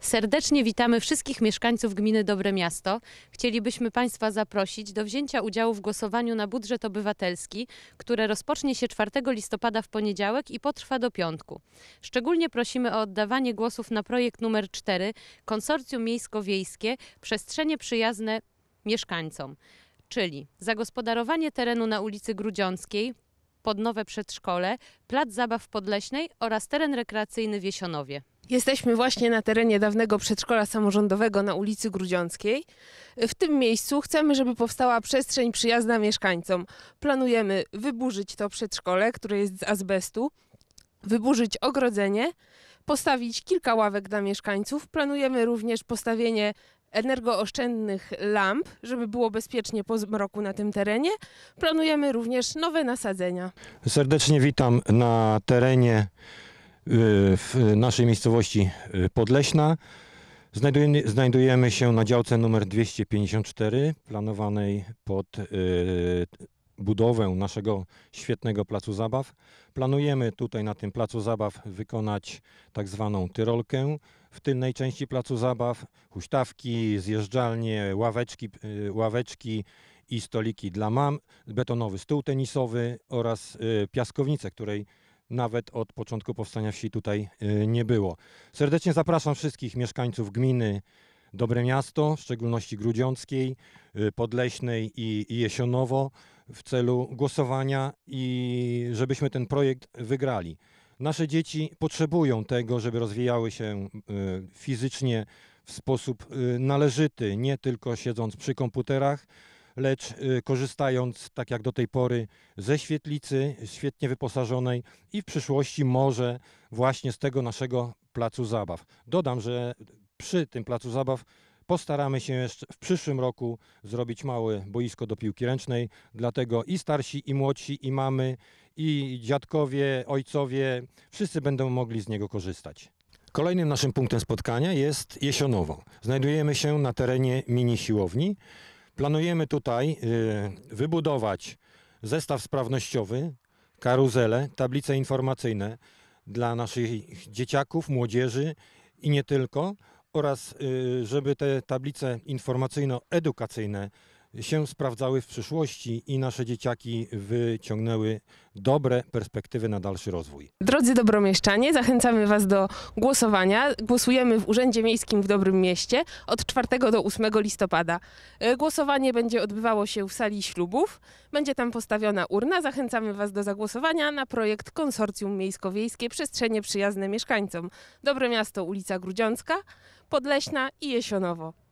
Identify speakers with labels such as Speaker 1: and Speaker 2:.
Speaker 1: Serdecznie witamy wszystkich mieszkańców gminy Dobre Miasto. Chcielibyśmy Państwa zaprosić do wzięcia udziału w głosowaniu na budżet obywatelski, które rozpocznie się 4 listopada w poniedziałek i potrwa do piątku. Szczególnie prosimy o oddawanie głosów na projekt numer 4 Konsorcjum Miejsko-Wiejskie Przestrzenie przyjazne mieszkańcom, czyli zagospodarowanie terenu na ulicy Grudziąckiej pod nowe przedszkole, plac zabaw w Podleśnej oraz teren rekreacyjny w Jesionowie.
Speaker 2: Jesteśmy właśnie na terenie dawnego przedszkola samorządowego na ulicy Grudziąckiej. W tym miejscu chcemy, żeby powstała przestrzeń przyjazna mieszkańcom. Planujemy wyburzyć to przedszkole, które jest z azbestu, wyburzyć ogrodzenie, postawić kilka ławek dla mieszkańców. Planujemy również postawienie energooszczędnych lamp, żeby było bezpiecznie po zmroku na tym terenie. Planujemy również nowe nasadzenia.
Speaker 3: Serdecznie witam na terenie w naszej miejscowości Podleśna. Znajdujemy się na działce numer 254, planowanej pod budowę naszego świetnego placu zabaw. Planujemy tutaj na tym placu zabaw wykonać tak zwaną tyrolkę. W tylnej części placu zabaw huśtawki, zjeżdżalnie, ławeczki i stoliki dla mam, betonowy stół tenisowy oraz piaskownicę, której nawet od początku powstania wsi tutaj nie było. Serdecznie zapraszam wszystkich mieszkańców gminy Dobre Miasto, w szczególności Grudziąckiej, Podleśnej i Jesionowo w celu głosowania i żebyśmy ten projekt wygrali. Nasze dzieci potrzebują tego, żeby rozwijały się fizycznie w sposób należyty, nie tylko siedząc przy komputerach, lecz korzystając, tak jak do tej pory, ze świetlicy świetnie wyposażonej i w przyszłości może właśnie z tego naszego placu zabaw. Dodam, że przy tym placu zabaw postaramy się jeszcze w przyszłym roku zrobić małe boisko do piłki ręcznej, dlatego i starsi, i młodsi, i mamy, i dziadkowie, ojcowie, wszyscy będą mogli z niego korzystać. Kolejnym naszym punktem spotkania jest Jesionowo. Znajdujemy się na terenie mini siłowni. Planujemy tutaj wybudować zestaw sprawnościowy, karuzelę, tablice informacyjne dla naszych dzieciaków, młodzieży i nie tylko, oraz żeby te tablice informacyjno-edukacyjne się sprawdzały w przyszłości i nasze dzieciaki wyciągnęły dobre perspektywy na dalszy rozwój.
Speaker 2: Drodzy dobromieszczanie, zachęcamy Was do głosowania. Głosujemy w Urzędzie Miejskim w Dobrym Mieście od 4 do 8 listopada. Głosowanie będzie odbywało się w sali ślubów. Będzie tam postawiona urna. Zachęcamy Was do zagłosowania na projekt Konsorcjum Miejsko-Wiejskie Przestrzenie przyjazne mieszkańcom. Dobre Miasto, ulica Grudziącka, Podleśna i Jesionowo.